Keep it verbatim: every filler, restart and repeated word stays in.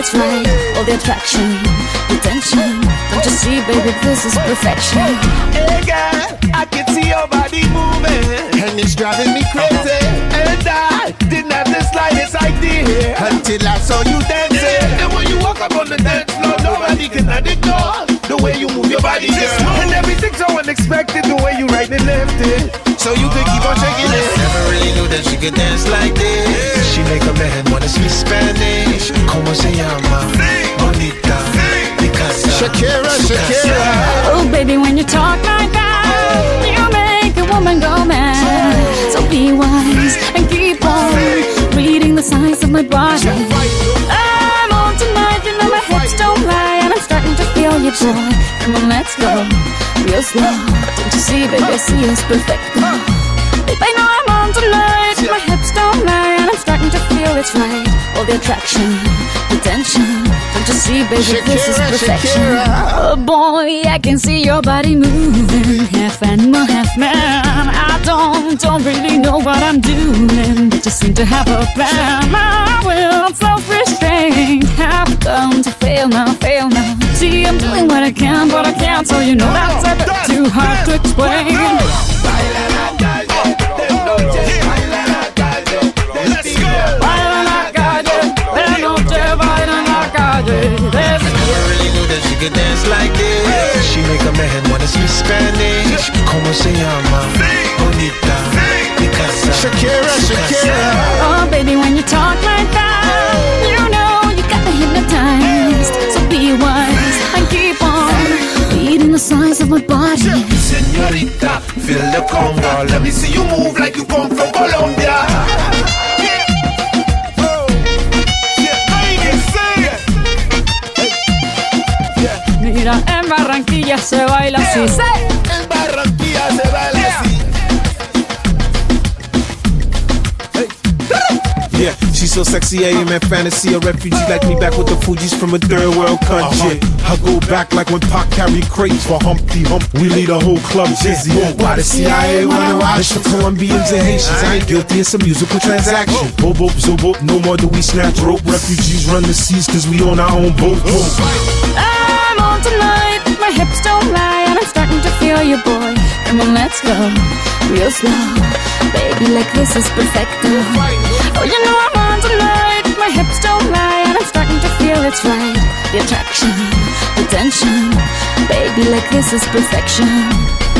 it's right. All the attraction, the tension. Don't you see, baby, this is perfection. Hey girl, I can see your body moving, and it's driving me crazy. And I didn't have the slightest idea until I saw you dancing. And when you walk up on the dance floor, nobody can ignore the way you move your body, girl. And everything's so unexpected, the way you right and left it, so you could keep on shaking it. Never really knew that she could dance like this. She make a man wanna speak Spanish. Como se llama? Bonita. Because Shakira, Shakira. Oh baby, when you talk like that, you make a woman go mad. So be wise and keep on reading the signs of my body. I'm on tonight, you know my hips don't lie, and I'm starting to feel you, boy. Come on, let's go real slow. Don't you see, baby, I see it's perfect. Babe, I know I'm on tonight, my hips don't lie, and I'm starting to feel it's right. All the attraction, the tension. Don't you see, baby, Shakira, this is perfection. Shakira. Oh boy, I can see your body moving, half animal, half man. I don't, don't really know what I'm doing, but just seem to have a plan. My will, self-restraint, have come to fail now, fail now. See, I'm doing what I can, but I can't, so you know that's a bit too hard to explain. She could dance like this. She make a man wanna speak Spanish. Como se llama? Bonita. Because Shakira, Shakira. Oh baby, when you talk like that, you know you got me hypnotized. So be wise and keep on reading the signs of my body. Señorita, feel the conga. Let me see you move like you come from Colombia. Mira, en Barranquilla se baila así. En Barranquilla se baila así. Yeah, she's so sexy, I am in fantasy. A refugee like me back with the Fugees from a third world country. Uh-huh. I go back like when Pac carried crates for Humpty Hump. We lead a whole club dizzy. Yeah. Why the C I A wanna watch? It's for Colombians and Haitians. I ain't guilty, it's a musical transaction. Bobo, zobo, no more do we snatch rope. Refugees run the seas cause we own our own boat. I'm on tonight, my hips don't lie, and I'm starting to feel you, boy. Come on, let's go real slow. Baby, like this is perfect. Oh, you know I'm on tonight, my hips don't lie, and I'm starting to feel it's right. The attraction, the tension. Baby, like this is perfection.